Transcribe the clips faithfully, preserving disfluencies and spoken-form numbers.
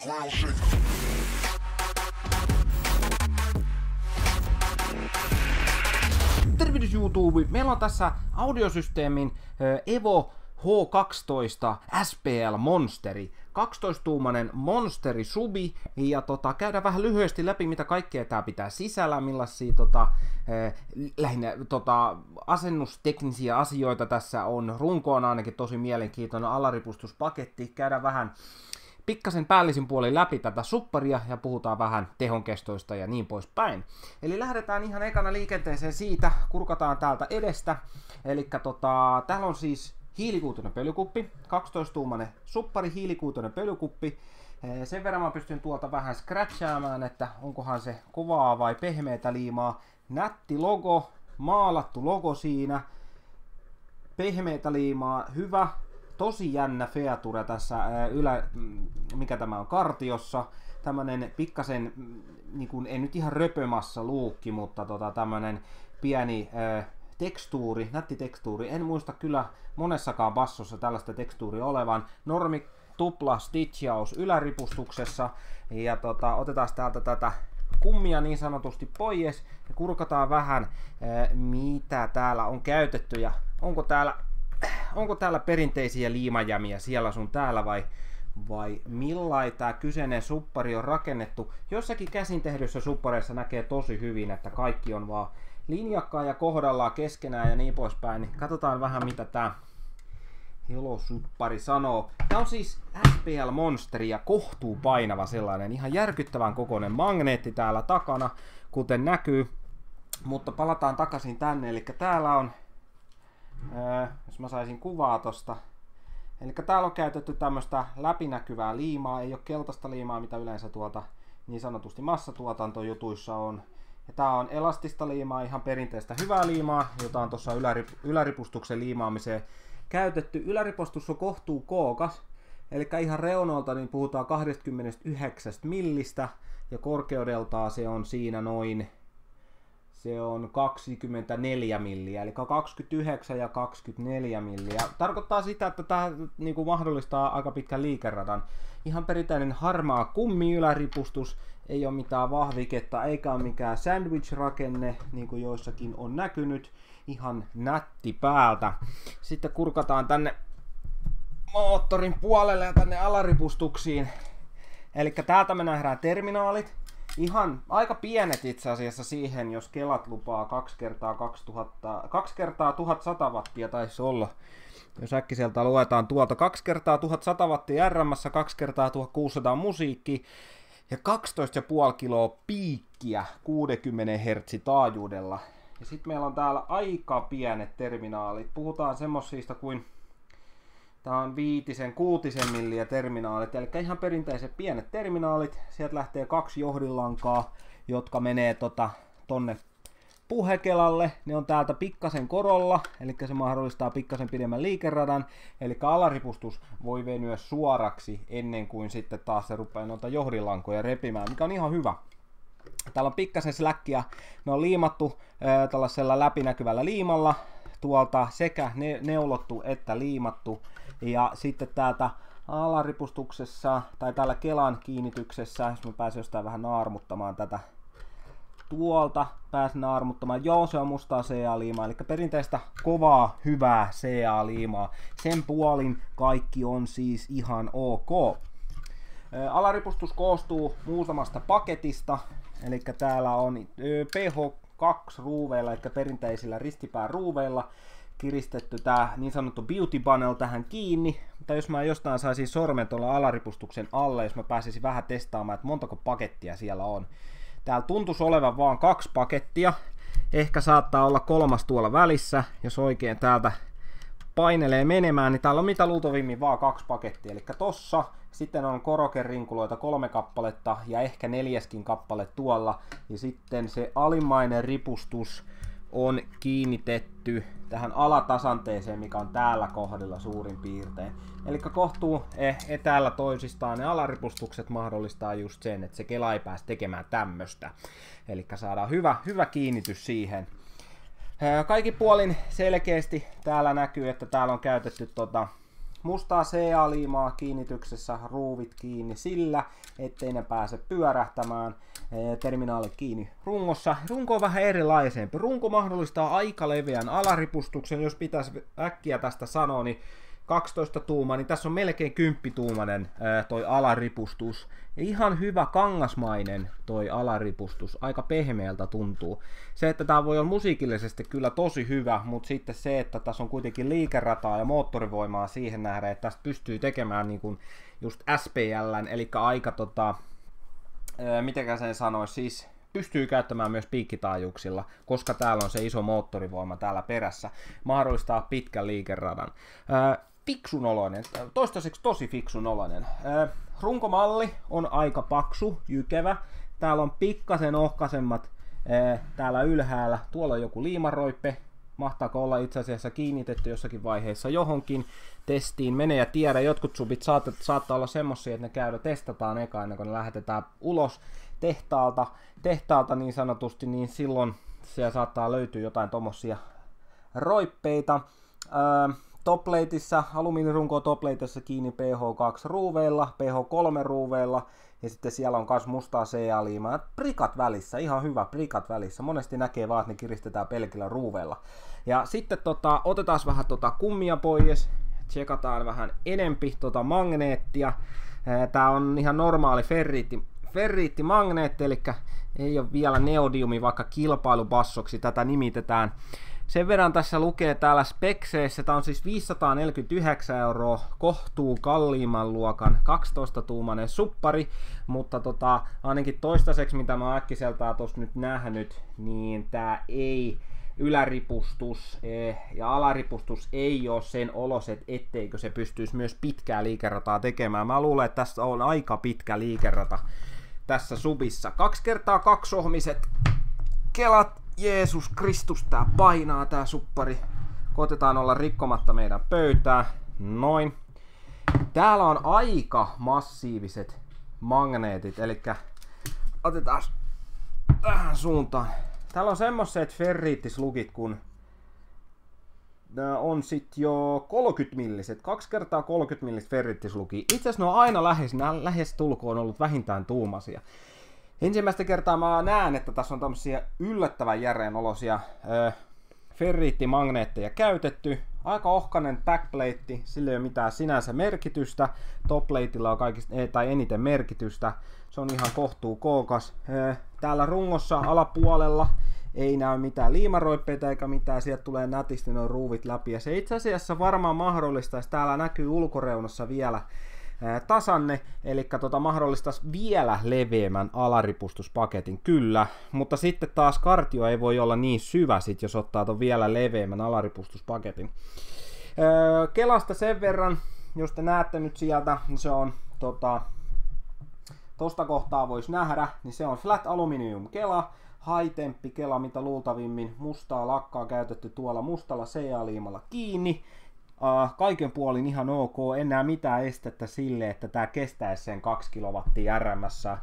ground shake. Tervehdys YouTube! Meillä on tässä audiosysteemin Evo H kaksitoista S P L Monsteri. kaksitoista-tuumainen Monsteri Subi, ja tota, käydään vähän lyhyesti läpi, mitä kaikkea tää pitää sisällä, millaisia tota, eh, lähinnä tota, asennusteknisiä asioita tässä on. Runko on ainakin tosi mielenkiintoinen alaripustuspaketti. Käydään vähän pikkasen päällisin puolin läpi tätä supparia ja puhutaan vähän tehonkestoista ja niin poispäin. Eli lähdetään ihan ekana liikenteeseen siitä, kurkataan täältä edestä. Eli tota, täällä on siis hiilikuutoinen pölykuppi, kaksitoista-tuumainen suppari, hiilikuutoinen pölykuppi. Sen verran mä pystyn tuolta vähän scratchaamaan, että onkohan se kovaa vai pehmeätä liimaa. Nätti logo, maalattu logo siinä, pehmeätä liimaa, hyvä. Tosi jännä feature tässä ylä, mikä tämä on, kartiossa. Tämmönen pikkasen, niin kuin, ei nyt ihan röpömassa luukki, mutta tota, tämmönen pieni äh, tekstuuri, nätti tekstuuri. En muista kyllä monessakaan bassossa tällaista tekstuuria olevan. Normi tupla stitchaus yläripustuksessa. Ja tota, otetaan täältä tätä kummia niin sanotusti pois ja kurkataan vähän, äh, mitä täällä on käytetty ja onko täällä Onko täällä perinteisiä liimajämiä siellä sun täällä vai, vai millain tää kyseinen suppari on rakennettu? Jossakin käsin tehdyissä suppareissa näkee tosi hyvin, että kaikki on vaan linjakkaa ja kohdallaan keskenään ja niin poispäin. Niin katsotaan vähän mitä tää Hello-suppari sanoo. Tää on siis S P L Monsteri ja kohtuu painava sellainen. Ihan järkyttävän kokoinen magneetti täällä takana, kuten näkyy. Mutta palataan takaisin tänne. Eli täällä on Öö, jos mä saisin kuvaa tosta. Eli täällä on käytetty tämmöstä läpinäkyvää liimaa, ei ole keltaista liimaa, mitä yleensä tuolta niin sanotusti massatuotantojutuissa on. Ja tää on elastista liimaa, ihan perinteistä hyvää liimaa, jota on tuossa ylärip yläripustuksen liimaamiseen käytetty. Yläripustus on kohtuu kookas, eli ihan reunoilta niin puhutaan kaksikymmentäyhdeksän millistä ja korkeudeltaan se on siinä noin Se on kaksikymmentäneljä milliä, eli kaksikymmentäyhdeksän ja kaksikymmentäneljä milliä. Tarkoittaa sitä, että tämä niinku mahdollistaa aika pitkän liikeradan. Ihan perinteinen harmaa kummi yläripustus, ei ole mitään vahviketta eikä ole mikään sandwich-rakenne, niin kuin joissakin on näkynyt. Ihan nätti päältä. Sitten kurkataan tänne moottorin puolelle ja tänne alaripustuksiin. Eli täältä me nähdään terminaalit. Ihan aika pienet itse asiassa siihen, jos kelat lupaa kaksi kertaa kaksituhatta, kaksi kertaa tuhatsata wattia taisi olla. Jos äkkiseltä luetaan tuolta kaksi kertaa tuhatsata wattia R M:ssä, kaksi kertaa tuhatkuusisataa musiikki ja kaksitoista pilkku viisi kiloa piikkiä kuusikymmentä hertsiä taajuudella. Ja sitten meillä on täällä aika pienet terminaalit. Puhutaan semmosista kuin tää on viitisen, kuutisen milliä terminaalit, eli ihan perinteiset pienet terminaalit. Sieltä lähtee kaksi johdinlankaa, jotka menee tota, tonne puhekelalle. Ne on täältä pikkasen korolla, eli se mahdollistaa pikkasen pidemmän liikeradan. Eli alaripustus voi venyä suoraksi ennen kuin sitten taas se rupeaa noita johdinlankoja repimään, mikä on ihan hyvä. Täällä on pikkasen släkkiä. Ne on liimattu ää, tällaisella läpinäkyvällä liimalla. Tuolta sekä ne, neulottu että liimattu. Ja sitten täältä alaripustuksessa tai täällä kelan kiinnityksessä, jos mä pääsen jostain vähän naarmuttamaan tätä tuolta, pääsen naarmuttamaan. Joo, se on mustaa C A-liimaa, eli perinteistä kovaa, hyvää C A-liimaa. Sen puolin kaikki on siis ihan ok. Alaripustus koostuu muutamasta paketista, eli täällä on P H kaksi ruuveilla, eli perinteisillä ristipään ruuveilla kiristetty tää niin sanottu beauty panel tähän kiinni. Mutta jos mä jostain saisin sormen tuolla alaripustuksen alle, jos mä pääsisin vähän testaamaan, että montako pakettia siellä on. Täällä tuntuisi olevan vaan kaksi pakettia. Ehkä saattaa olla kolmas tuolla välissä, jos oikein täältä painelee menemään, niin täällä on mitä luultavimmin vaan kaksi pakettia. Eli tossa sitten on korokeerinkuloita kolme kappaletta ja ehkä neljäskin kappale tuolla. Ja sitten se alimmainen ripustus on kiinnitetty tähän alatasanteeseen, mikä on täällä kohdilla suurin piirtein. Eli kohtuu etäällä toisistaan ne alaripustukset mahdollistaa just sen, että se kela ei pääse tekemään tämmöstä. Eli saadaan hyvä, hyvä kiinnitys siihen. Kaikin puolin selkeästi täällä näkyy, että täällä on käytetty tota mustaa C A-liimaa kiinnityksessä, ruuvit kiinni sillä, ettei ne pääse pyörähtämään, terminaali kiinni rungossa. Runko on vähän erilaisempi. Runko mahdollistaa aika leveän alaripustuksen, jos pitäisi äkkiä tästä sanoa, niin kaksitoista tuumaa, niin tässä on melkein kymmenen tuumainen ää, toi alaripustus. Ja ihan hyvä kangasmainen toi alaripustus, aika pehmeältä tuntuu. Se, että tää voi olla musiikillisesti kyllä tosi hyvä, mutta sitten se, että tässä on kuitenkin liikerataa ja moottorivoimaa siihen nähdä, että tästä pystyy tekemään niin kuin just S P L, eli aika tota, ää, mitenkä sen sanoisi, siis pystyy käyttämään myös piikkitaajuuksilla, koska täällä on se iso moottorivoima täällä perässä, mahdollistaa pitkän liikeradan. Ää, fiksun oloinen, toistaiseksi tosi fiksun oloinen. Ää, runkomalli on aika paksu, jykevä. Täällä on pikkasen ohkaisemmat ää, täällä ylhäällä. Tuolla on joku liimaroippe. Mahtaako olla itse asiassa kiinnitetty jossakin vaiheessa johonkin testiin? Mene ja tiedä, jotkut subit saattaa, saattaa olla semmosia, että ne käydä testataan eka ennen kuin ne lähetetään ulos tehtaalta, tehtaalta niin sanotusti, niin silloin siellä saattaa löytyä jotain tommosia roippeita. Ää, Toplateissa, alumiinirunko toplateissa kiinni P H kaksi ruuveilla, P H kolme ruuveilla ja sitten siellä on myös mustaa C A-liimaa. Prikat välissä, ihan hyvä prikat välissä. Monesti näkee vaan, että ne kiristetään pelkillä ruuveilla. Ja sitten tota, otetaan vähän tota kummia pois, tsekataan vähän enempi tota magneettia. Tää on ihan normaali ferriitti, ferriittimagneetti, eli ei ole vielä neodiumi, vaikka kilpailubassoksi tätä nimitetään. Sen verran tässä lukee täällä spekseissä, tämä on siis viisisataaneljäkymmentäyhdeksän euroa, kohtuu kalliimman luokan kaksitoista tuumainen suppari, mutta tota, ainakin toistaiseksi mitä mä äkkiseltään tuossa nyt nähnyt, niin tää ei, yläripustus eh, ja alaripustus ei ole sen oloset, etteikö se pystyisi myös pitkää liikerataa tekemään. Mä luulen, että tässä on aika pitkä liikerata tässä subissa. Kaksi kertaa kaksohmiset kelat. Jeesus Kristus, tää painaa tää suppari. Koitetaan olla rikkomatta meidän pöytää. Noin. Täällä on aika massiiviset magneetit, eli otetaan tähän suuntaan. Täällä on semmoiset ferriittislukit, kun nää on sit jo kolmekymmentä milliset, kaksi kertaa kolmekymmentä milliset ferriittisluki. Itse asiassa ne on aina lähes, nää lähes tulkoon ollut vähintään tuumasia. Ensimmäistä kertaa mä näen, että tässä on tämmöisiä yllättävän järeen olosia äh, ferriittimagneetteja käytetty. Aika ohkainen backplate, sillä ei ole mitään sinänsä merkitystä. Toplateilla on kaikista, tai eniten merkitystä. Se on ihan kohtuu kookas. Äh, täällä rungossa alapuolella ei näy mitään liimaroippeita eikä mitään. Sieltä tulee nätisti nuo ruuvit läpi. Ja se itse asiassa varmaan mahdollistaisi. Täällä näkyy ulkoreunassa vielä tasanne, eli tota mahdollistaisi vielä leveämmän alaripustuspaketin, kyllä, mutta sitten taas kartio ei voi olla niin syvä, sit, jos ottaa ton vielä leveämmän alaripustuspaketin. Öö, Kelasta sen verran, jos te näette nyt sieltä, niin se on tota, tosta kohtaa voisi nähdä, niin se on flat aluminium kela, high temppi kela, mitä luultavimmin mustaa lakkaa käytetty tuolla mustalla C A-liimalla kiinni. Uh, kaiken puolin ihan ok, en näe mitään estettä sille, että tämä kestäisi sen kaksi kilowattia R M S. Uh,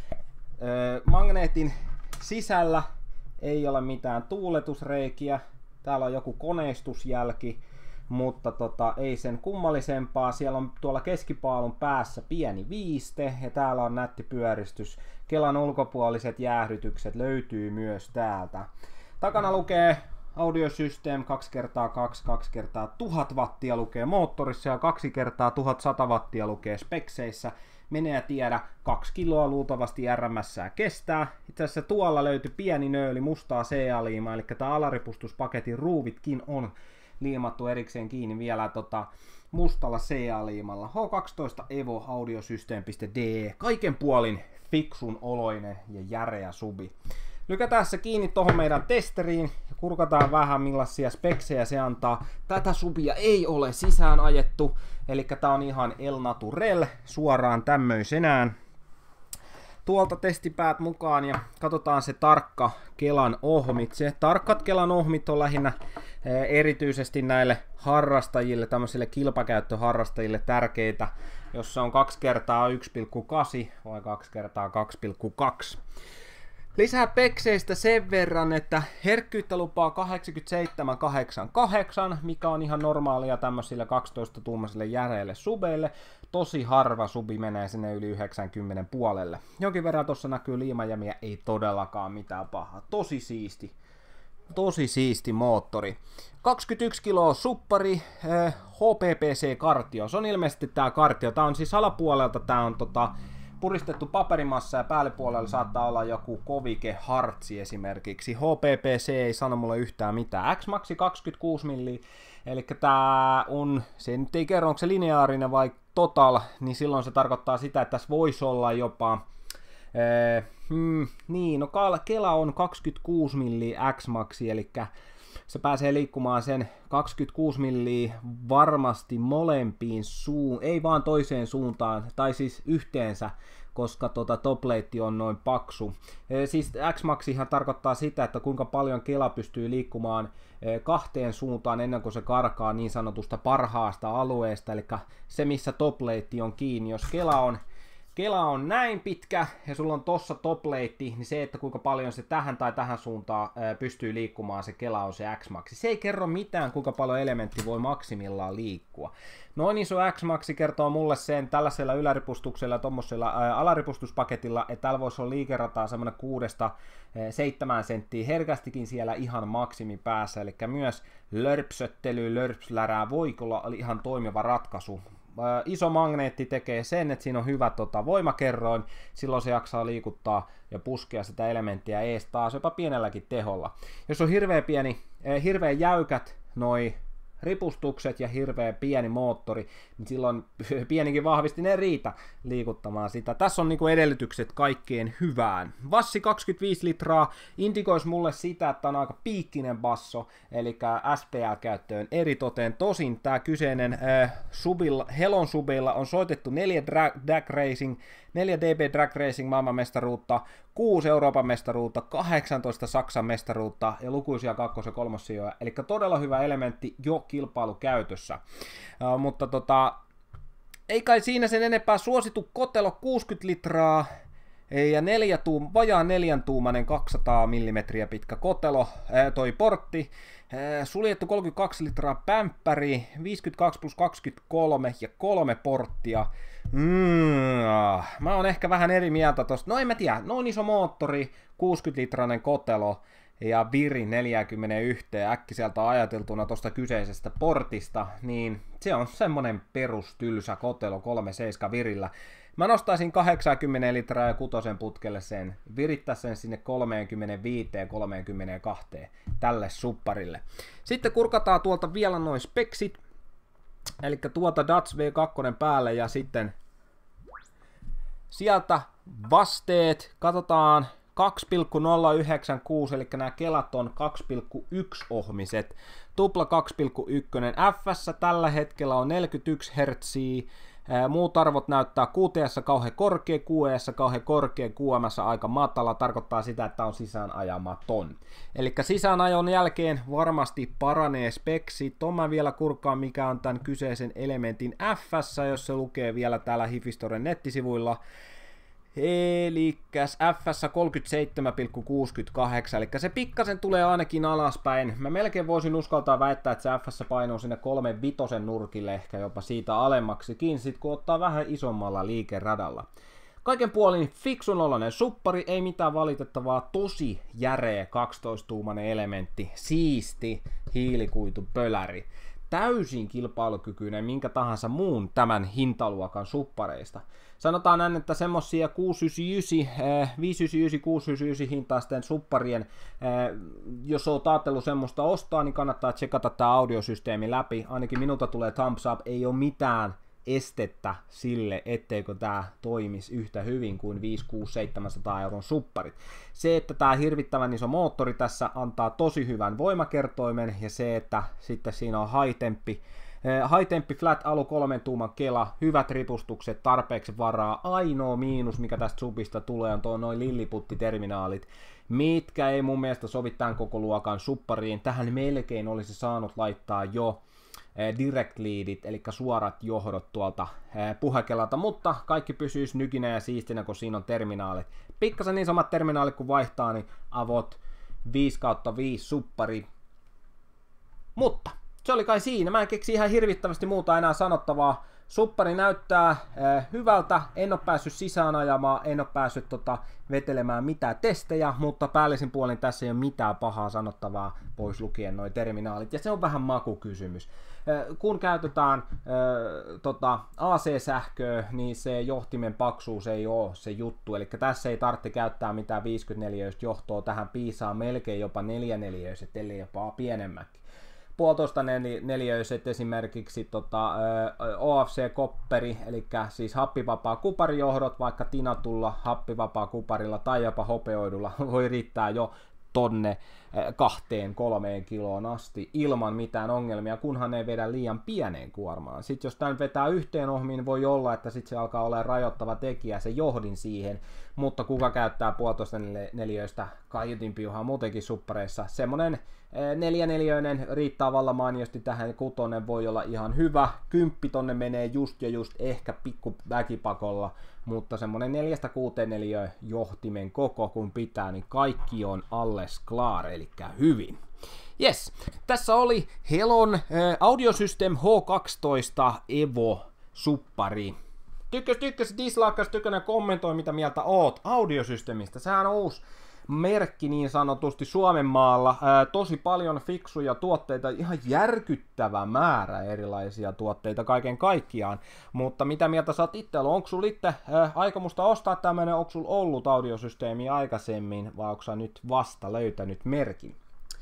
magneetin sisällä ei ole mitään tuuletusreikiä, täällä on joku koneistusjälki, mutta tota, ei sen kummallisempaa. Siellä on tuolla keskipaalun päässä pieni viiste ja täällä on nätti pyöristys. Kelan ulkopuoliset jäähdytykset löytyy myös täältä. Takana lukee Audio System kaksi kertaa kaksi, kaksi kertaa tuhat wattia lukee moottorissa ja kaksi kertaa tuhatsata wattia lukee spekseissä. Mene ja tiedä, kaksi kiloa luultavasti R M S kestää. Itse asiassa tuolla löytyi pieni nöyli mustaa C A-liimaa, eli tämä alaripustuspaketin ruuvitkin on liimattu erikseen kiinni vielä tota, mustalla C A-liimalla. H kaksitoista Evo Audiosystem.de. Kaiken puolin fiksun oloinen ja järeä subi. Lykätään se kiinni tuohon meidän testeriin ja kurkataan vähän millaisia speksejä se antaa. Tätä subia ei ole sisään ajettu, eli tää on ihan El Naturel suoraan tämmöisenään. Tuolta testipäät mukaan ja katsotaan se tarkka Kelan ohmit. Se tarkkat Kelan ohmit on lähinnä erityisesti näille harrastajille, tämmöisille kilpakäyttöharrastajille tärkeitä, jossa on kaksi kertaa yksi pilkku kahdeksan vai kaksi kertaa kaksi pilkku kaksi. Lisää pekseistä sen verran, että herkkyyttä lupaa kahdeksankymmentäseitsemän kahdeksankymmentäkahdeksan, mikä on ihan normaalia tämmöisille kaksitoista-tuumaisille järeille subeille. Tosi harva subi menee sinne yli yhdeksänkymmentä puolelle. Jonkin verran tuossa näkyy liimajämiä, ei todellakaan mitään pahaa. Tosi siisti. Tosi siisti moottori. kaksikymmentäyksi kiloa suppari, eh, H P P C-kartio. Se on ilmeisesti tää kartio. Tää on siis alapuolelta, tää on tota, puristettu paperimassa ja päällipuolella saattaa olla joku kovike hartsi esimerkiksi. H P P C ei sano mulle yhtään mitään. X-Maxi kaksikymmentäkuusi milliä, eli tää on, se nyt ei kerro onko se lineaarinen vai total, niin silloin se tarkoittaa sitä, että tässä voisi olla jopa Eh, hmm, niin, no Kela on kaksikymmentäkuusi milliä X-Maxi, eli se pääsee liikkumaan sen kaksikymmentäkuusi milliä varmasti molempiin suun, ei vaan toiseen suuntaan, tai siis yhteensä, koska tota topleitti on noin paksu. Eh, siis X-Maxihan tarkoittaa sitä, että kuinka paljon Kela pystyy liikkumaan eh, kahteen suuntaan ennen kuin se karkaa niin sanotusta parhaasta alueesta, eli se missä topleitti on kiinni. Jos Kela on Kela on näin pitkä ja sulla on tossa topleitti, niin se, että kuinka paljon se tähän tai tähän suuntaan ää, pystyy liikkumaan, se Kela on se X-Maxi. Se ei kerro mitään, kuinka paljon elementti voi maksimillaan liikkua. Noin iso X-Maxi kertoo mulle sen tällaisella yläripustuksella ja tommosella ää, alaripustuspaketilla, että täällä voisi olla liikerataa semmonen kuudesta seitsemään senttiä herkästikin siellä ihan maksimi päässä, eli myös lörpsöttely, lörpslärää voi olla ihan toimiva ratkaisu. Iso magneetti tekee sen, että siinä on hyvä tota, voimakerroin, silloin se jaksaa liikuttaa ja puskea sitä elementtiä ees taas jopa pienelläkin teholla. Jos on hirveän pieni, eh, hirveän jäykät noi ripustukset ja hirveän pieni moottori, niin silloin pienikin vahvistin ei riitä liikuttamaan sitä. Tässä on niinku edellytykset kaikkeen hyvään. Bassi kaksikymmentäviisi litraa indikoisi mulle sitä, että on aika piikkinen basso, eli S P L-käyttöön eritoten. Tosin tämä kyseinen äh, subilla, Helon subilla on soitettu neljä drag racing, neljä D B drag racing maailmanmestaruutta, kuusi Euroopan mestaruutta, kahdeksantoista Saksan mestaruutta ja lukuisia kakkos- ja kolmossijoja, eli todella hyvä elementti jo kilpailukäytössä. Uh, mutta tota, ei kai siinä sen enempää. Suosittu kotelo kuusikymmentä litraa ja neljä tuum, vajaa neljän tuumainen kaksisataa millimetriä pitkä kotelo, ää, toi portti, ää, suljettu kolmekymmentäkaksi litraa pämppäri, viisikymmentäkaksi plus kaksikymmentäkolme ja kolme porttia. Mm, mä oon ehkä vähän eri mieltä tosta. No en mä tiedä, noin iso moottori, kuusikymmentä litrainen kotelo ja viri neljäkymmentäyksi äkkiseltä ajateltuna tuosta kyseisestä portista, niin se on semmonen perustylsä kotelo kolme seitsemän virillä. Mä nostaisin kahdeksankymmentä litraa ja kutosen putkelle sen, virittäisin sen sinne kolmekymmentäviisi kolmekymmentäkaksi tälle supparille. Sitten kurkataan tuolta vielä noin speksit, eli tuota Dutch V kaksi päälle ja sitten sieltä vasteet, katsotaan kaksi pilkku nolla yhdeksänkymmentäkuusi, eli nämä kelat on kaksi pilkku yksi ohmiset, tupla kaksi pilkku yksi, F:ssä tällä hetkellä on neljäkymmentäyksi hertsiä, muut arvot näyttää Q T S kauhean korkea, Q E S kauhean korkea, Q M S aika matala, tarkoittaa sitä, että on sisäänajamaton. Eli sisäänajon jälkeen varmasti paranee speksi. Tuon mä vielä kurkkaan, mikä on tämän kyseisen elementin F:ssä, jos se lukee vielä täällä Hifistoren nettisivuilla. Elikkäs F:ssä kolmekymmentäseitsemän pilkku kuusikymmentäkahdeksan, eli se pikkasen tulee ainakin alaspäin. Mä melkein voisin uskaltaa väittää, että se F:ssä painuu sinne kolme vitosen nurkille, ehkä jopa siitä alemmaksikin, sit kun ottaa vähän isommalla liikeradalla. Kaiken puolin fiksun oloinen suppari, ei mitään valitettavaa, tosi järeä kaksitoista-tuumainen elementti, siisti hiilikuitupöläri. Täysin kilpailukykyinen minkä tahansa muun tämän hintaluokan suppareista. Sanotaan näin, että semmosia kuusisataayhdeksänkymmentäyhdeksän, viisisataayhdeksänkymmentäyhdeksän, kuusisataayhdeksänkymmentäyhdeksän hintaisten supparien, jos oot ajatellut semmoista ostaa, niin kannattaa tsekata tää audiosysteemi läpi. Ainakin minulta tulee thumbs up, ei ole mitään estettä sille, etteikö tää toimisi yhtä hyvin kuin viisi, kuusi, seitsemänsataa euron supparit. Se, että tää hirvittävän iso moottori tässä antaa tosi hyvän voimakertoimen ja se, että sitten siinä on high temppi, high temppi flat alu kolmen tuuman kela, hyvät ripustukset, tarpeeksi varaa. Ainoa miinus, mikä tästä supista tulee, on tuo noin lilliputtiterminaalit, mitkä ei mun mielestä sovi tämän koko luokan suppariin. Tähän melkein olisi saanut laittaa jo direct leadit, eli suorat johdot tuolta puhekelalta, mutta kaikki pysyy nykinä ja siistinä, kun siinä on terminaalit. Pikkasen niin samat terminaalit kun vaihtaa, niin avot viisi kautta viisi suppari. Mutta se oli kai siinä. Mä en keksi ihan hirvittävästi muuta enää sanottavaa. Suppari näyttää äh, hyvältä, en ole päässyt sisään ajamaan, en ole päässyt tota, vetelemään mitään testejä, mutta päällisin puolin tässä ei ole mitään pahaa sanottavaa, pois lukien noi terminaalit, ja se on vähän makukysymys. Äh, kun käytetään äh, tota, A C-sähköä, niin se johtimen paksuus ei ole se juttu, eli tässä ei tarvitse käyttää mitään viisikymmentäneljäistä johtoa, tähän piisaa melkein jopa neljäneliöiset, ellei jopa pienemmäkin. Puolitoista neliöiset esimerkiksi tota, O F C-kopperi, eli siis happivapaa kuparijohdot, vaikka tinatulla happivapaa kuparilla tai jopa hopeoidulla voi riittää jo tonne kahteen kolmeen kiloon asti ilman mitään ongelmia, kunhan ei vedä liian pieneen kuormaan. Sitten jos tämän vetää yhteen ohmiin, voi olla, että sitten se alkaa olla rajoittava tekijä, se johdin siihen, mutta kuka käyttää puolitoista neliöistä kaiutinpiuhaa muutenkin suppareissa, semmonen neljäneliöinen riittää vallan mainiosti tähän, kutonen voi olla ihan hyvä, kymppi tonne menee just ja just ehkä pikku väkipakolla, mutta semmonen neljästä kuuteen neliö johtimen koko kun pitää, niin kaikki on alles klar, eli hyvin. Yes, tässä oli Helon äh, Audiosystem H kaksitoista Evo suppari. Tykkäs, tykkäs, dislaikas, tykkäs, kommentoi mitä mieltä oot Audiosystemistä. Sehän on uusi merkki niin sanotusti Suomen maalla. Ää, tosi paljon fiksuja tuotteita, ihan järkyttävä määrä erilaisia tuotteita kaiken kaikkiaan. Mutta mitä mieltä sä oot itse? Onko sulla itse ää, aikomusta ostaa tämmönen, onko sulla ollut audiosysteemi aikaisemmin vai onko sä nyt vasta löytänyt merkin?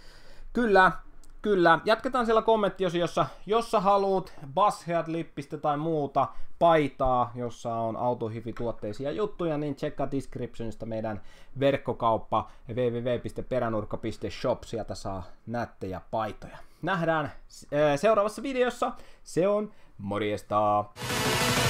Kyllä. Kyllä, jatketaan siellä kommenttiosiossa, jos sä haluut Basshead-lippistä tai muuta paitaa, jossa on autohifi-tuotteisia juttuja, niin tsekkaa descriptionista meidän verkkokauppa double-u double-u double-u piste peränurkka piste shop, sieltä saa nättejä paitoja. Nähdään seuraavassa videossa, se on morjesta!